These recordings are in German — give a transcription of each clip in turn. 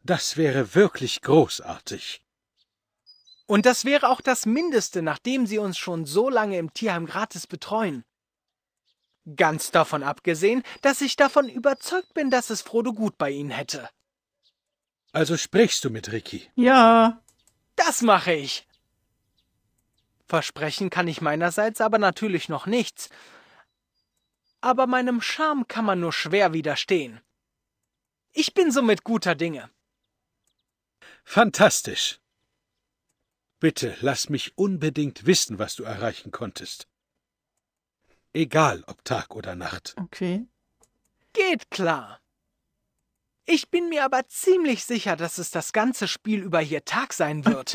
Das wäre wirklich großartig. Und das wäre auch das Mindeste, nachdem Sie uns schon so lange im Tierheim gratis betreuen. Ganz davon abgesehen, dass ich davon überzeugt bin, dass es Frodo gut bei Ihnen hätte. Also sprichst du mit Ricky? Ja. Das mache ich. Versprechen kann ich meinerseits aber natürlich noch nichts. Aber meinem Charme kann man nur schwer widerstehen. Ich bin somit guter Dinge. Fantastisch. Bitte lass mich unbedingt wissen, was du erreichen konntest. Egal, ob Tag oder Nacht. Okay. Geht klar. Ich bin mir aber ziemlich sicher, dass es das ganze Spiel über hier Tag sein wird.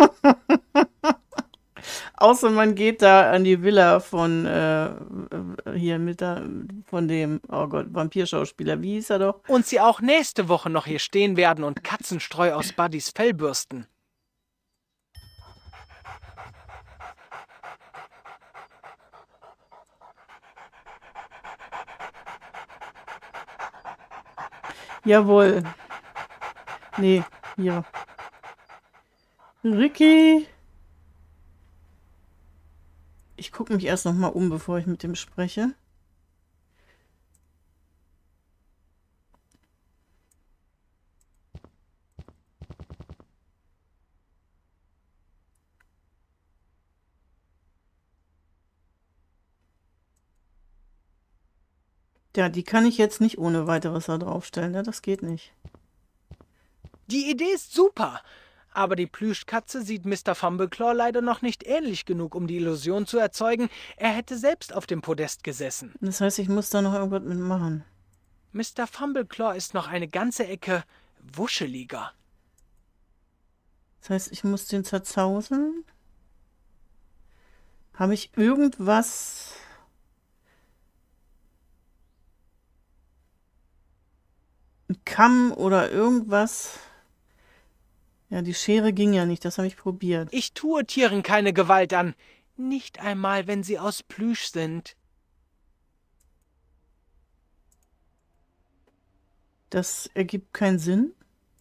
Außer man geht da an die Villa von von dem, oh Gott, Vampirschauspieler. Wie hieß er doch? Und Sie auch nächste Woche noch hier stehen werden und Katzenstreu aus Buddys Fell bürsten. Jawohl. Nee, hier. Ricky. Ich gucke mich erst noch mal um, bevor ich mit dem spreche. Ja, die kann ich jetzt nicht ohne weiteres da draufstellen, ne? Das geht nicht. Die Idee ist super, aber die Plüschkatze sieht Mr. Fumbleclaw leider noch nicht ähnlich genug, um die Illusion zu erzeugen, er hätte selbst auf dem Podest gesessen. Das heißt, ich muss da noch irgendwas mitmachen. Mr. Fumbleclaw ist noch eine ganze Ecke wuscheliger. Das heißt, ich muss den zerzauseln. Habe ich irgendwas... Ein Kamm oder irgendwas? Ja, die Schere ging ja nicht, das habe ich probiert. Ich tue Tieren keine Gewalt an, nicht einmal, wenn sie aus Plüsch sind. Das ergibt keinen Sinn?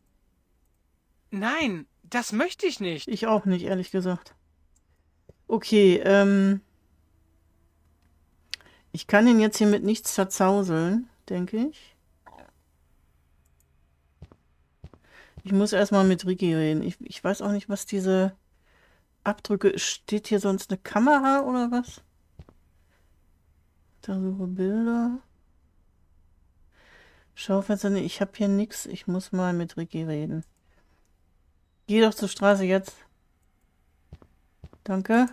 Nein, das möchte ich nicht. Ich auch nicht, ehrlich gesagt. Okay, ich kann ihn jetzt hier mit nichts zerzauseln, denke ich. Ich muss erstmal mit Ricky reden. Ich weiß auch nicht, was diese Abdrücke... Steht hier sonst eine Kamera oder was? Da suche Bilder. Schaufenster, nee, ich habe hier nichts. Ich muss mal mit Ricky reden. Geh doch zur Straße jetzt. Danke.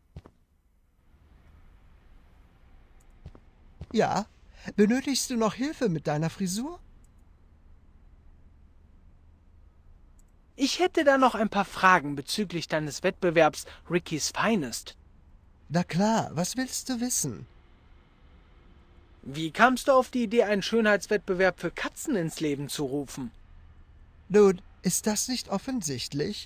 Ja, benötigst du noch Hilfe mit deiner Frisur? Ich hätte da noch ein paar Fragen bezüglich deines Wettbewerbs Ricky's Finest. Na klar, was willst du wissen? Wie kamst du auf die Idee, einen Schönheitswettbewerb für Katzen ins Leben zu rufen? Nun, ist das nicht offensichtlich?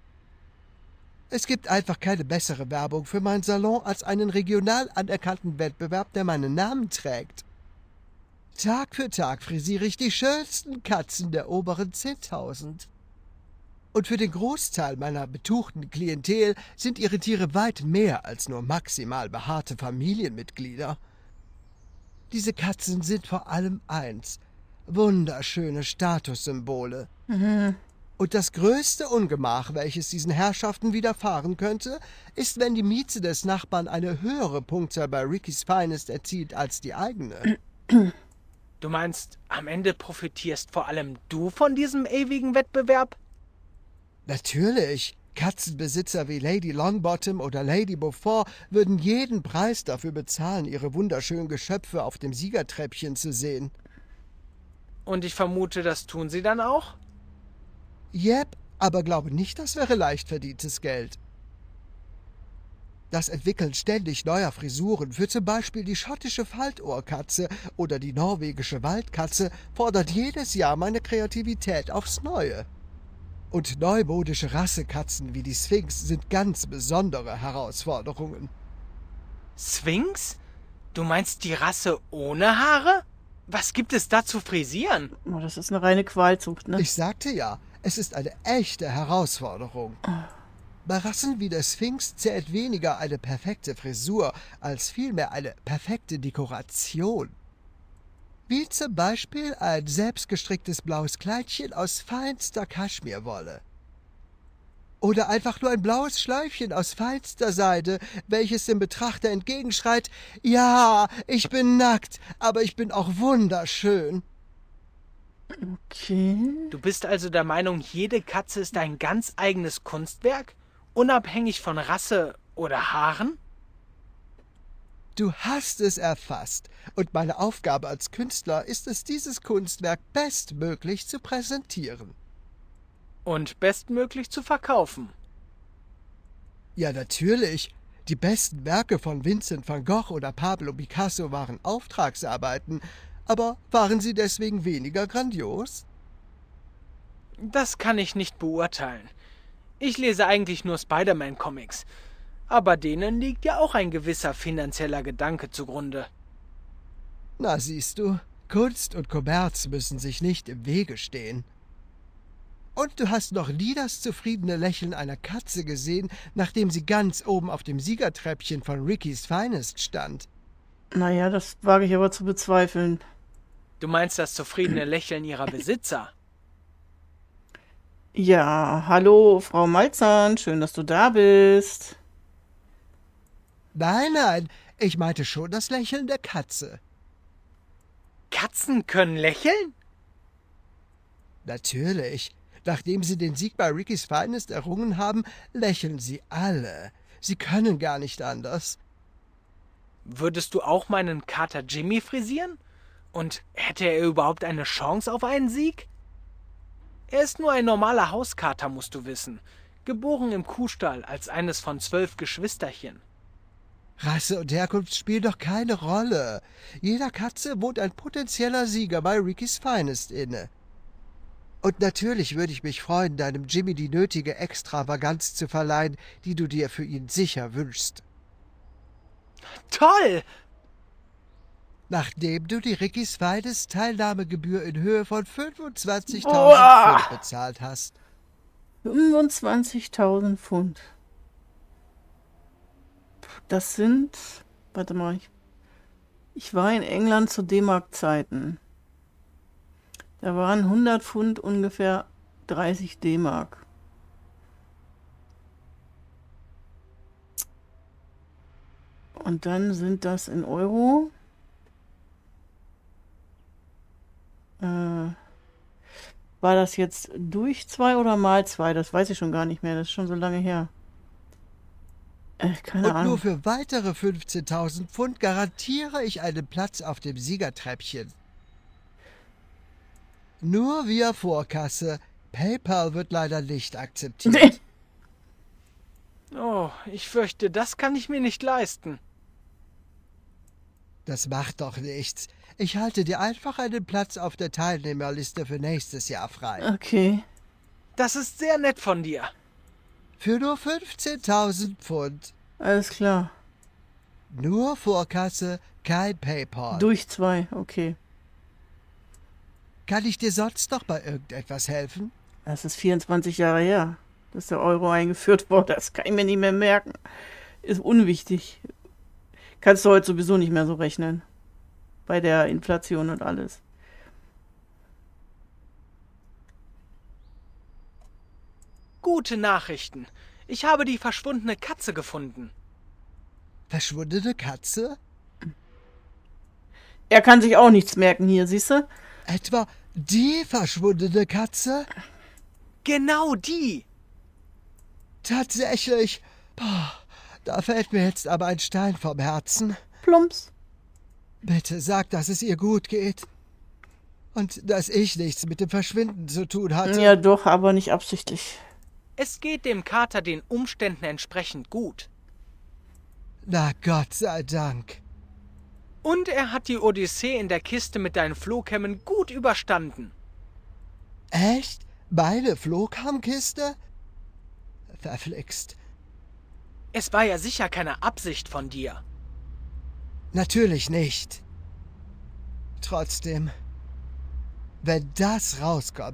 Es gibt einfach keine bessere Werbung für meinen Salon als einen regional anerkannten Wettbewerb, der meinen Namen trägt. Tag für Tag frisiere ich die schönsten Katzen der oberen 10.000. Und für den Großteil meiner betuchten Klientel sind ihre Tiere weit mehr als nur maximal behaarte Familienmitglieder. Diese Katzen sind vor allem eins: wunderschöne Statussymbole. Und das größte Ungemach, welches diesen Herrschaften widerfahren könnte, ist, wenn die Mieze des Nachbarn eine höhere Punktzahl bei Ricky's Finest erzielt als die eigene. Du meinst, am Ende profitierst vor allem du von diesem ewigen Wettbewerb? Natürlich. Katzenbesitzer wie Lady Longbottom oder Lady Beaufort würden jeden Preis dafür bezahlen, ihre wunderschönen Geschöpfe auf dem Siegertreppchen zu sehen. Und ich vermute, das tun sie dann auch? Jep, aber glaube nicht, das wäre leicht verdientes Geld. Das Entwickeln ständig neuer Frisuren für zum Beispiel die schottische Faltohrkatze oder die norwegische Waldkatze fordert jedes Jahr meine Kreativität aufs Neue. Und neumodische Rassekatzen wie die Sphinx sind ganz besondere Herausforderungen. Sphinx? Du meinst die Rasse ohne Haare? Was gibt es da zu frisieren? Oh, das ist eine reine Qualzucht, ne? Ich sagte ja, Es ist eine echte Herausforderung. Bei Rassen wie der Sphinx zählt weniger eine perfekte Frisur, als vielmehr eine perfekte Dekoration. Wie zum Beispiel ein selbstgestricktes blaues Kleidchen aus feinster Kaschmirwolle. Oder einfach nur ein blaues Schleifchen aus feinster Seide, welches dem Betrachter entgegenschreit, ja, ich bin nackt, aber ich bin auch wunderschön. Okay. Du bist also der Meinung, jede Katze ist ein ganz eigenes Kunstwerk? Unabhängig von Rasse oder Haaren? Du hast es erfasst, und meine Aufgabe als Künstler ist es, dieses Kunstwerk bestmöglich zu präsentieren. Und bestmöglich zu verkaufen. Ja, natürlich. Die besten Werke von Vincent van Gogh oder Pablo Picasso waren Auftragsarbeiten, aber waren sie deswegen weniger grandios? Das kann ich nicht beurteilen. Ich lese eigentlich nur Spider-Man-Comics. Aber denen liegt ja auch ein gewisser finanzieller Gedanke zugrunde. Na siehst du, Kunst und Kommerz müssen sich nicht im Wege stehen. Und du hast noch nie das zufriedene Lächeln einer Katze gesehen, nachdem sie ganz oben auf dem Siegertreppchen von Ricky's Finest stand. Naja, das wage ich aber zu bezweifeln. Du meinst das zufriedene Lächeln ihrer Besitzer? Ja, hallo, Frau Malzahn, schön, dass du da bist. Nein, ich meinte schon das Lächeln der Katze. Katzen können lächeln? Natürlich. Nachdem sie den Sieg bei Ricky's Finest errungen haben, lächeln sie alle. Sie können gar nicht anders. Würdest du auch meinen Kater Jimmy frisieren? Und hätte er überhaupt eine Chance auf einen Sieg? Er ist nur ein normaler Hauskater, musst du wissen. Geboren im Kuhstall als eines von 12 Geschwisterchen. Rasse und Herkunft spielen doch keine Rolle. Jeder Katze wohnt ein potenzieller Sieger bei Ricky's Finest inne. Und natürlich würde ich mich freuen, deinem Jimmy die nötige Extravaganz zu verleihen, die du dir für ihn sicher wünschst. Toll! Nachdem du die Ricky's Finest Teilnahmegebühr in Höhe von 25.000 Pfund bezahlt hast. 25.000 Pfund. Das sind, warte mal, ich war in England zu D-Mark-Zeiten. Da waren 100 Pfund ungefähr 30 D-Mark. Und dann sind das in Euro. War das jetzt durch 2 oder mal 2? Das weiß ich schon gar nicht mehr. Das ist schon so lange her. Keine Und Ahnung. nur für weitere 15.000 Pfund garantiere ich einen Platz auf dem Siegertreppchen. Nur via Vorkasse. PayPal wird leider nicht akzeptiert. Oh, ich fürchte, das kann ich mir nicht leisten. Das macht doch nichts. Ich halte dir einfach einen Platz auf der Teilnehmerliste für nächstes Jahr frei. Okay. Das ist sehr nett von dir. Für nur 15.000 Pfund. Alles klar. Nur Vorkasse, kein PayPal. Durch 2, okay. Kann ich dir sonst noch bei irgendetwas helfen? Das ist 24 Jahre her, dass der Euro eingeführt wurde. Das kann ich mir nicht mehr merken. Ist unwichtig. Kannst du heute sowieso nicht mehr so rechnen. Bei der Inflation und alles. Gute Nachrichten. Ich habe die verschwundene Katze gefunden. Verschwundene Katze? Er kann sich auch nichts merken hier, siehst du? Etwa die verschwundene Katze? Genau die. Tatsächlich. Boah, da fällt mir jetzt aber ein Stein vom Herzen. Plumps. Bitte sag, dass es ihr gut geht. Und dass ich nichts mit dem Verschwinden zu tun hatte. Ja doch, aber nicht absichtlich. Es geht dem Kater den Umständen entsprechend gut. Na Gott sei Dank. Und er hat die Odyssee in der Kiste mit deinen Flohkämmen gut überstanden. Echt? Meine Flohkammkiste? Verflixt. Es war ja sicher keine Absicht von dir. Natürlich nicht. Trotzdem, wenn das rauskommt,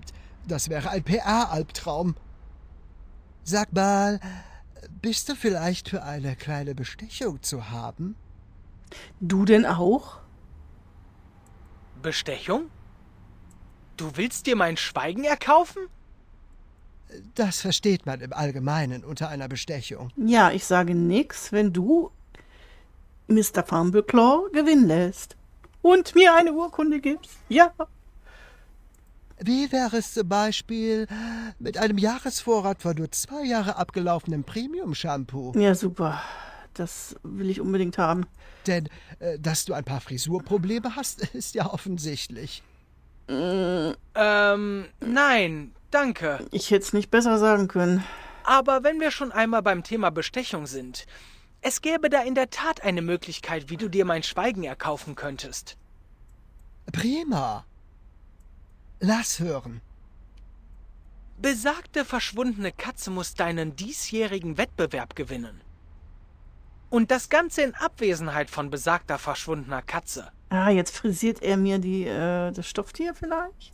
Das wäre ein PR-Albtraum. Sag mal, bist du vielleicht für eine kleine Bestechung zu haben? Du denn auch? Bestechung? Du willst dir mein Schweigen erkaufen? Das versteht man im Allgemeinen unter einer Bestechung. Ja, ich sage nix, wenn du Mr. Fumbleclaw gewinnen lässt. Und mir eine Urkunde gibst. Ja. Wie wäre es zum Beispiel mit einem Jahresvorrat von nur 2 Jahre abgelaufenem Premium-Shampoo? Ja, super. Das will ich unbedingt haben. Denn, dass du ein paar Frisurprobleme hast, ist ja offensichtlich. Nein, danke. Ich hätte es nicht besser sagen können. Aber wenn wir schon einmal beim Thema Bestechung sind, es gäbe da in der Tat eine Möglichkeit, wie du dir mein Schweigen erkaufen könntest. Prima. Lass hören. Besagte verschwundene Katze muss deinen diesjährigen Wettbewerb gewinnen. Und das Ganze in Abwesenheit von besagter verschwundener Katze. Ah, jetzt frisiert er mir das Stofftier vielleicht?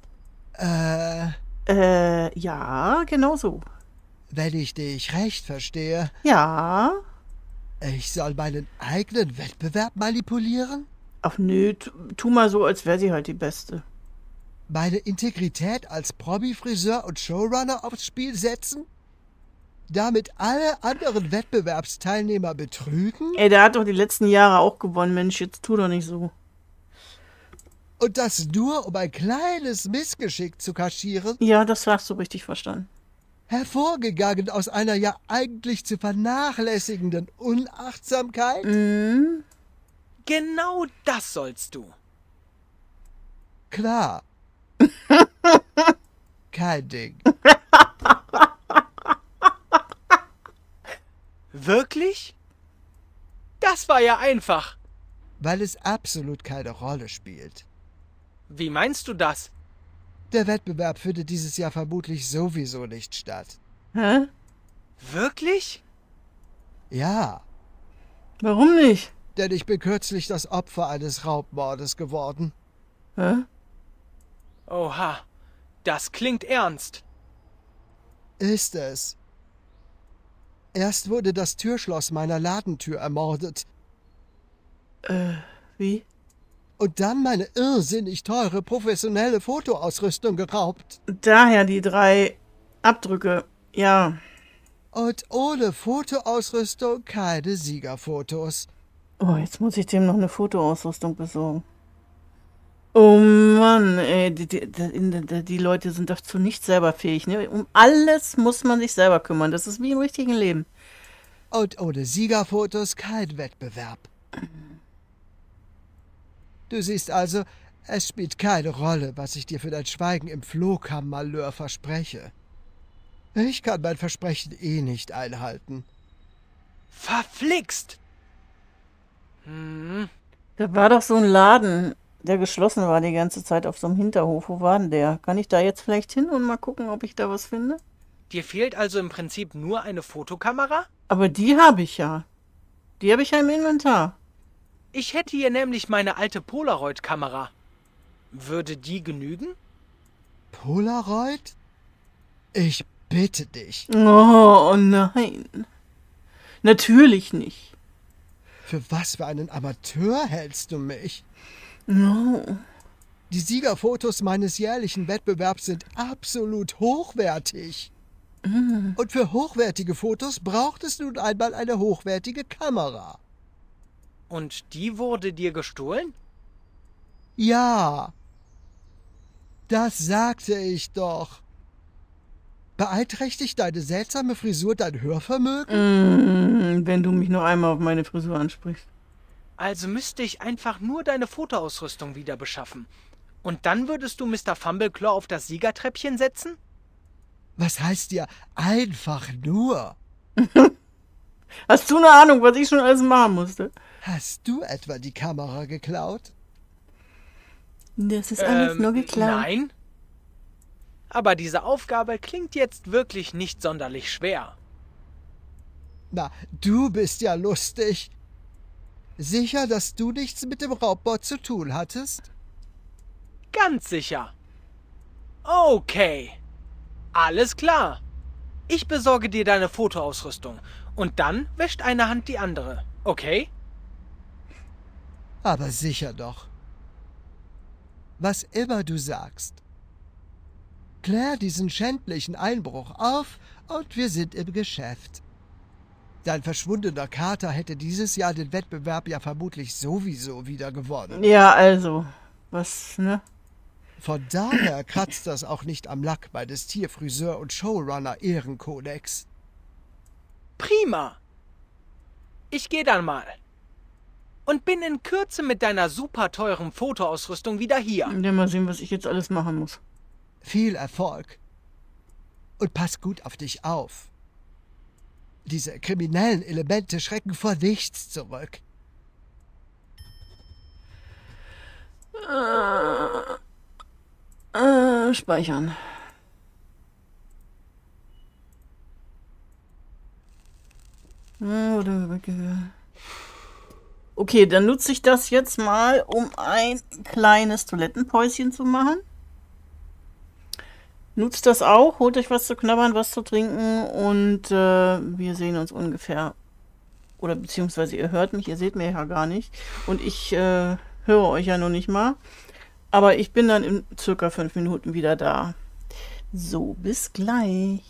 Ja, genau so. Wenn ich dich recht verstehe, Ja. ich soll meinen eigenen Wettbewerb manipulieren? Ach nö, tu mal so, als wäre sie halt die Beste. Meine Integrität als Promi-Friseur und Showrunner aufs Spiel setzen? Damit alle anderen Wettbewerbsteilnehmer betrügen? Ey, der hat doch die letzten Jahre auch gewonnen, Mensch, jetzt tu doch nicht so. Und das nur, um ein kleines Missgeschick zu kaschieren? Ja, das hast du richtig verstanden. Hervorgegangen aus einer ja eigentlich zu vernachlässigenden Unachtsamkeit? Mhm. Genau das sollst du. Klar. Kein Ding. Wirklich? Das war ja einfach. Weil es absolut keine Rolle spielt. Wie meinst du das? Der Wettbewerb findet dieses Jahr vermutlich sowieso nicht statt. Hä? Wirklich? Ja, Warum nicht? denn ich bin kürzlich das Opfer eines Raubmordes geworden. Hä? Oha, das klingt ernst. Ist es. Erst wurde das Türschloss meiner Ladentür ermordet Wie? und dann meine irrsinnig teure professionelle Fotoausrüstung geraubt. Daher die 3 Abdrücke. Ja. Und ohne Fotoausrüstung keine Siegerfotos. Oh, jetzt muss ich dem noch eine Fotoausrüstung besorgen. Oh Mann, ey, die Leute sind doch zu nichts selber fähig, ne? Um alles muss man sich selber kümmern. Das ist wie im richtigen Leben. Und ohne Siegerfotos kein Wettbewerb. Du siehst also, es spielt keine Rolle, was ich dir für dein Schweigen im Flohkamm-Malheur verspreche. Ich kann mein Versprechen eh nicht einhalten. Verflixt! Da war doch so ein Laden, der geschlossen war die ganze Zeit auf so einem Hinterhof. Wo war denn der? Kann ich da jetzt vielleicht hin und mal gucken, ob ich da was finde? Dir fehlt also im Prinzip nur eine Fotokamera? Aber die habe ich ja. Die habe ich ja im Inventar. Ich hätte hier nämlich meine alte Polaroid-Kamera. Würde die genügen? Polaroid? Ich bitte dich. Oh nein. Natürlich nicht. Für was für einen Amateur hältst du mich? No. Die Siegerfotos meines jährlichen Wettbewerbs sind absolut hochwertig. Und für hochwertige Fotos braucht es nun einmal eine hochwertige Kamera. Und die wurde dir gestohlen? Ja, das sagte ich doch. Beeinträchtigt deine seltsame Frisur dein Hörvermögen? Wenn du mich noch einmal auf meine Frisur ansprichst. Also müsste ich einfach nur deine Fotoausrüstung wieder beschaffen. Und dann würdest du Mr. Fumbleclaw auf das Siegertreppchen setzen? Was heißt dir einfach nur? Hast du eine Ahnung, was ich schon alles machen musste? Hast du etwa die Kamera geklaut? Das ist alles nur geklaut. Nein. Aber diese Aufgabe klingt jetzt wirklich nicht sonderlich schwer. Na, du bist ja lustig. Sicher, dass du nichts mit dem Raubbot zu tun hattest? Ganz sicher. Okay. Alles klar. Ich besorge dir deine Fotoausrüstung. Und dann wäscht eine Hand die andere. Okay? Aber sicher doch. Was immer du sagst. Klär diesen schändlichen Einbruch auf und wir sind im Geschäft. Dein verschwundener Kater hätte dieses Jahr den Wettbewerb ja vermutlich sowieso wieder gewonnen. Ja, also, was, ne? Von daher kratzt das auch nicht am Lack meines Tierfriseur- und Showrunner-Ehrenkodex. Prima. Ich gehe dann mal. Und bin in Kürze mit deiner super teuren Fotoausrüstung wieder hier. Ja, mal sehen, was ich jetzt alles machen muss. Viel Erfolg. Und pass gut auf dich auf. Diese kriminellen Elemente schrecken vor nichts zurück. Speichern. Okay, dann nutze ich das jetzt mal, um ein kleines Toilettenpäuschen zu machen. Nutzt das auch, holt euch was zu knabbern, was zu trinken und wir sehen uns ungefähr, oder beziehungsweise ihr hört mich, ihr seht mich ja gar nicht und ich höre euch ja noch nicht mal, aber ich bin dann in circa 5 Minuten wieder da. So, bis gleich.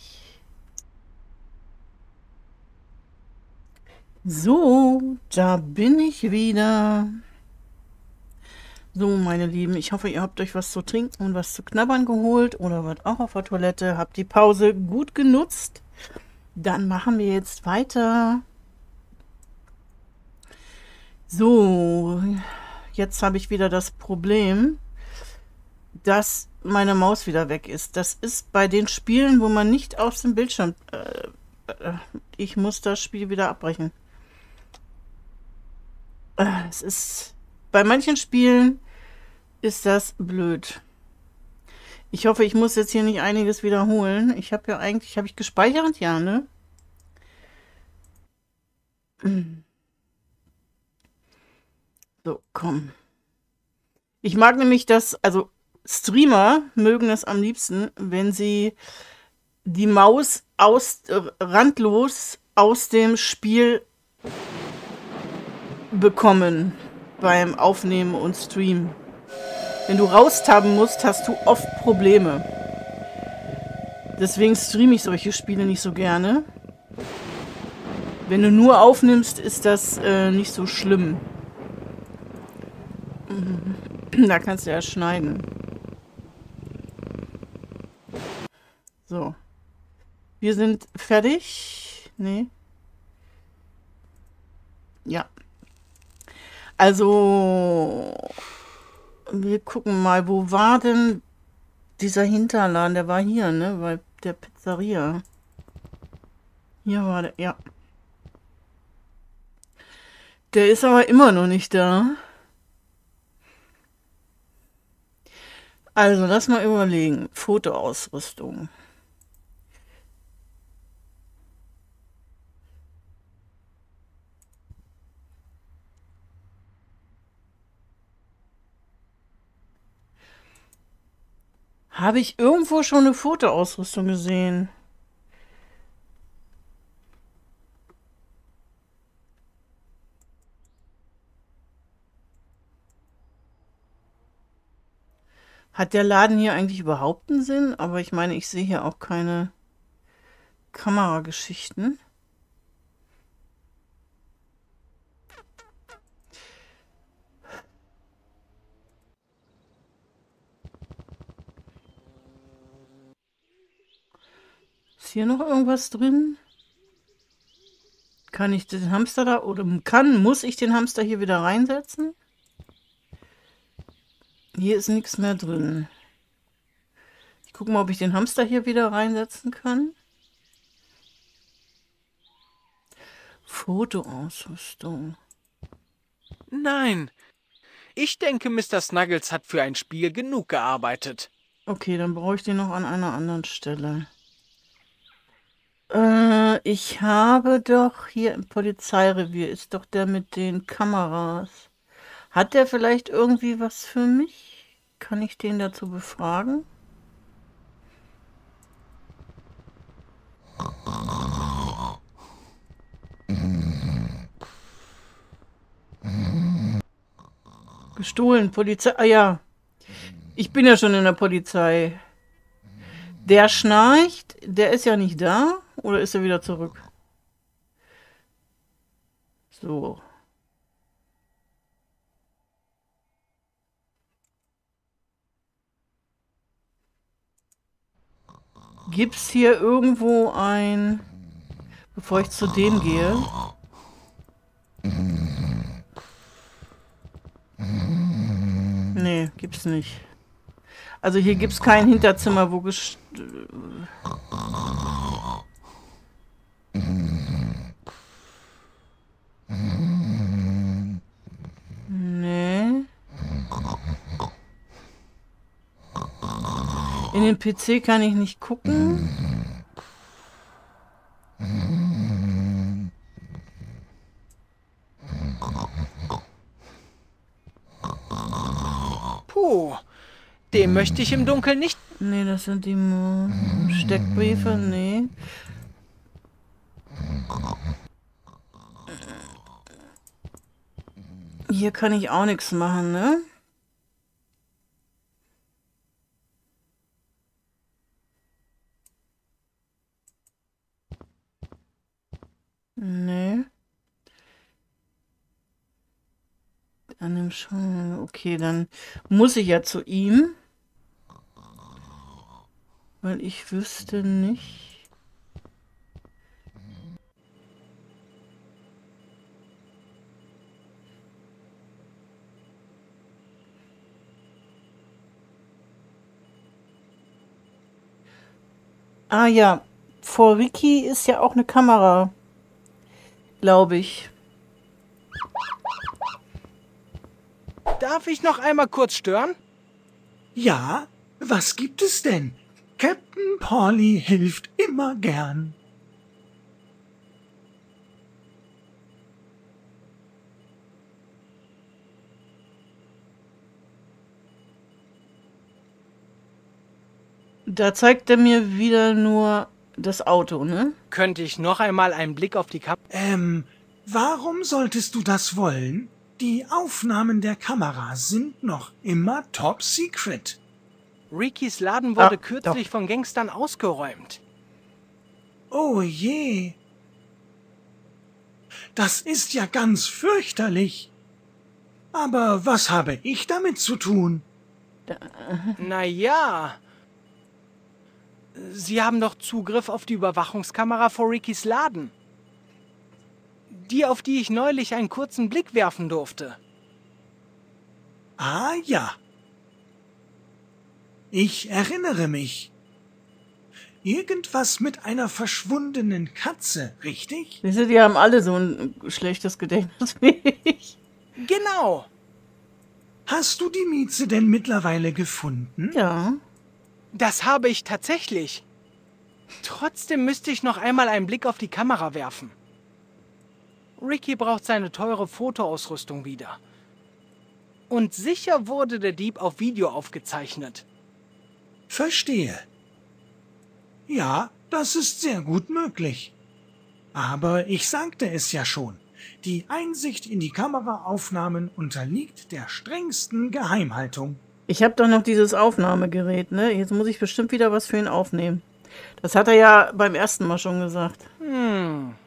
So, da bin ich wieder. So, meine Lieben, ich hoffe, ihr habt euch was zu trinken und was zu knabbern geholt oder wart auch auf der Toilette, habt die Pause gut genutzt. Dann machen wir jetzt weiter. So, jetzt habe ich wieder das Problem, dass meine Maus wieder weg ist. Das ist bei den Spielen, wo man nicht aus dem Bildschirm... ich muss das Spiel wieder abbrechen. Es ist... Bei manchen Spielen ist das blöd. Ich hoffe, ich muss jetzt hier nicht einiges wiederholen. Ich habe ja eigentlich... Habe ich gespeichert? Ja, ne? So, komm. Ich mag nämlich das... Also, Streamer mögen es am liebsten, wenn sie die Maus randlos aus dem Spiel bekommen beim Aufnehmen und Streamen. Wenn du raustaben musst, hast du oft Probleme. Deswegen streame ich solche Spiele nicht so gerne. Wenn du nur aufnimmst, ist das nicht so schlimm. Da kannst du ja schneiden. So. Wir sind fertig. Nee. Ja. Also, wir gucken mal, wo war denn dieser Hinterladen? Der war hier, ne? Bei der Pizzeria. Hier war der, ja. Der ist aber immer noch nicht da. Also, lass mal überlegen. Fotoausrüstung. Habe ich irgendwo schon eine Fotoausrüstung gesehen? Hat der Laden hier eigentlich überhaupt einen Sinn? Aber ich meine, ich sehe hier auch keine Kamerageschichten. Ist hier noch irgendwas drin? Kann ich den Hamster da, oder muss ich den Hamster hier wieder reinsetzen? Hier ist nichts mehr drin. Ich gucke mal, ob ich den Hamster hier wieder reinsetzen kann. Fotoausrüstung. Nein. Ich denke, Mr. Snuggles hat für ein Spiel genug gearbeitet. Okay, dann brauche ich den noch an einer anderen Stelle. Ich habe doch hier im Polizeirevier, ist doch der mit den Kameras. Hat der vielleicht irgendwie was für mich? Kann ich den dazu befragen? Gestohlen, Polizei. Ah ja, ich bin ja schon in der Polizei. Der schnarcht, der ist ja nicht da. Oder ist er wieder zurück? So. Gibt's hier irgendwo ein... Bevor ich zu dem gehe... Nee, gibt's nicht. Also hier gibt's kein Hinterzimmer, wo Nee. In den PC kann ich nicht gucken. Puh, dem möchte ich im Dunkeln nicht... Nee, das sind die Steckbriefe, nee. Hier kann ich auch nichts machen, ne? Nee. An dem schon. Okay, dann muss ich ja zu ihm. Weil ich wüsste nicht. Ah ja, vor Ricky ist ja auch eine Kamera, glaube ich. Darf ich noch einmal kurz stören? Ja, was gibt es denn? Captain Paulie hilft immer gern. Da zeigt er mir wieder nur das Auto, ne? Könnte ich noch einmal einen Blick auf die Kamera... Warum solltest du das wollen? Die Aufnahmen der Kamera sind noch immer top secret. Rickys Laden wurde Ah, kürzlich doch. von Gangstern ausgeräumt. Oh je. Das ist ja ganz fürchterlich. Aber was habe ich damit zu tun? Naja... Sie haben doch Zugriff auf die Überwachungskamera vor Rickys Laden. Die, auf die ich neulich einen kurzen Blick werfen durfte. Ah ja. Ich erinnere mich. Irgendwas mit einer verschwundenen Katze, richtig? Siehst du, die haben alle so ein schlechtes Gedächtnis wie ich. Genau. Hast du die Mieze denn mittlerweile gefunden? Ja. Das habe ich tatsächlich. Trotzdem müsste ich noch einmal einen Blick auf die Kamera werfen. Ricky braucht seine teure Fotoausrüstung wieder. Und sicher wurde der Dieb auf Video aufgezeichnet. Verstehe. Ja, das ist sehr gut möglich. Aber ich sagte es ja schon. Die Einsicht in die Kameraaufnahmen unterliegt der strengsten Geheimhaltung. Ich habe doch noch dieses Aufnahmegerät, ne? Jetzt muss ich bestimmt wieder was für ihn aufnehmen. Das hat er ja beim ersten Mal schon gesagt.